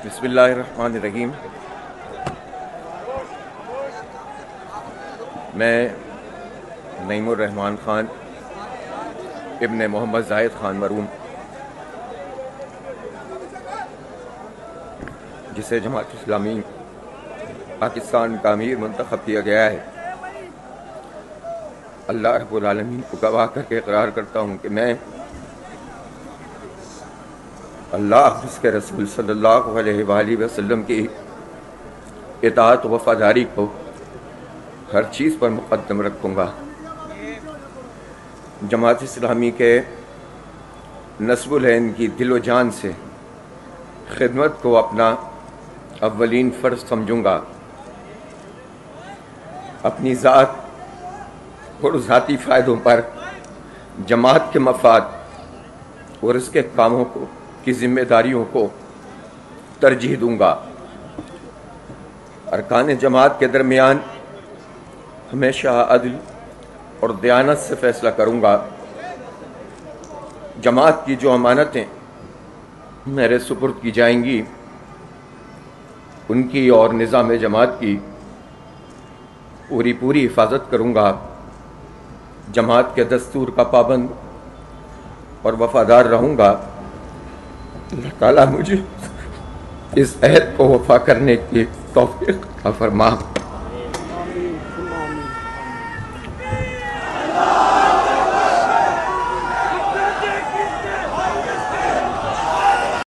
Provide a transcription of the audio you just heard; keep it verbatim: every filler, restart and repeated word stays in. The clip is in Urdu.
بسم اللہ الرحمن الرحیم۔ میں نعیم الرحمن خان ابن محمد زاہد خان مرحوم، جسے جماعت اسلامی پاکستان کا امیر منتخب کیا گیا ہے، اللہ رب العالمین کو گواہ کر کے اقرار کرتا ہوں کہ میں اللہ اس کے رسول صلی اللہ علیہ وآلہ وسلم کی اطاعت و وفاداری کو ہر چیز پر مقدم رکھوں گا۔ جماعت اسلامی کے نصب العین کی دل و جان سے خدمت کو اپنا اولین فرض سمجھوں گا۔ اپنی ذات اور ذاتی فائدوں پر جماعت کے مفاد اور اس کے کاموں کو کی ذمہ داریوں کو ترجیح دوں گا۔ ارکان جماعت کے درمیان ہمیشہ عدل اور دیانت سے فیصلہ کروں گا۔ جماعت کی جو امانتیں میرے سپرد کی جائیں گی، ان کی اور نظام جماعت کی پوری پوری حفاظت کروں گا۔ جماعت کے دستور کا پابند اور وفادار رہوں گا۔ اللہ تعالیٰ مجھے اس عہد کو وفا کرنے کی توفیق عطا فرما۔